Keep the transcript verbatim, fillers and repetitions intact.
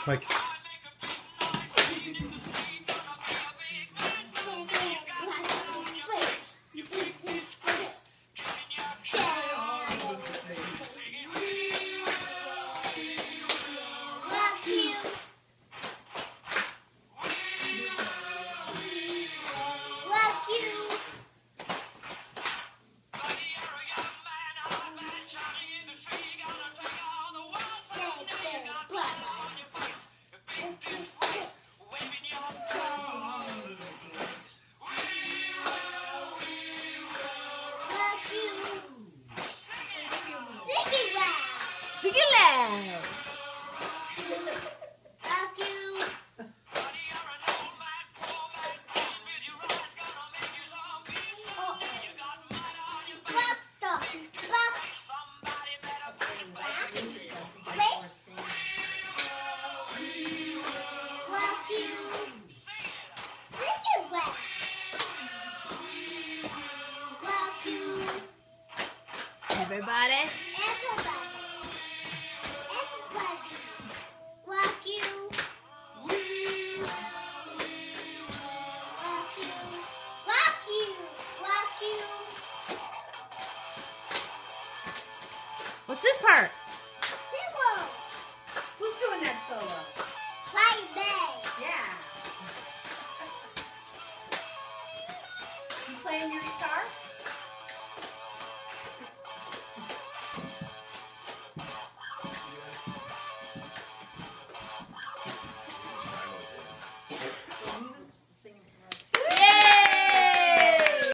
Like. Sing it loud. Love you. Rock star. Rock. Rock you. Sing it well. Rock you. Everybody. Everybody. Everybody. Rock you. Rock you. Rock you. Rock you. What's this part? Simple. Who's doing that solo? Right back. Yeah. You playing your guitar?